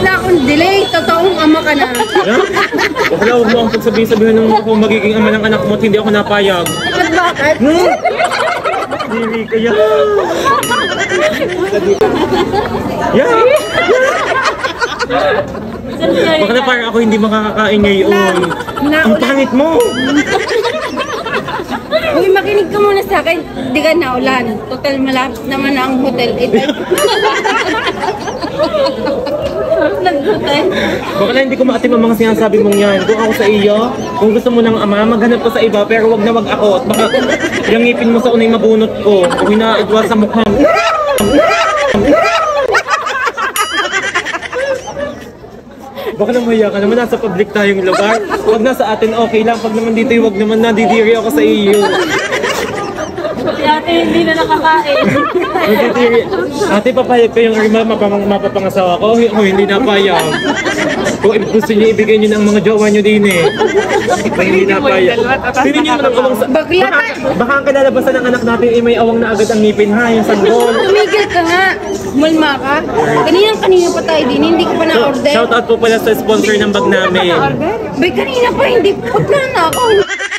na akong delay. Totoong ama ka na. Wala, huwag mo akong sabihin ng ako magiging ama ng anak mo at hindi ako napayag. At bakit? Dili kaya. Yan! Baka na parang ako hindi makakakain ngayon. Ang pangit mo! Uy, makinig ka muna sa akin. Hindi ka naulan. Total malapit naman ang hotel. Nag-hotel. Baka na hindi ko maatim ang mga sinasabi mong yan. Kung ako sa iyo, kung gusto mo ng ama, maghanap ko sa iba, pero wag na wag ako. At baka yung ngipin mo sa unay mabunot ko. O hinaadwa sa mukha mo. Baka na mahiya ka naman, nasa public tayong lugar. Wag na sa atin, okay lang. Pag naman dito, wag naman nadidiri ako sa iyo. Si ate hindi na nakakain. Nadidiri. Ate, papayag ko yung rima, mapapangasawa ko. O hindi napayag. Kung gusto niyo, ibigay niyo ng mga jowa niyo din eh. Kung hindi napayag. Pili niyo naman ang sa... Baka ang kalalabasan ng anak natin ay may awang na agad ang ngipin ha, yung sanggol. Tumigil ka nga. Mulma ka. Kanina pa tayo din. Hindi ko pa na-order. Shout out po pala sa sponsor ng bag namin. Bay, kanina pa. Hindi. Pagka na ako.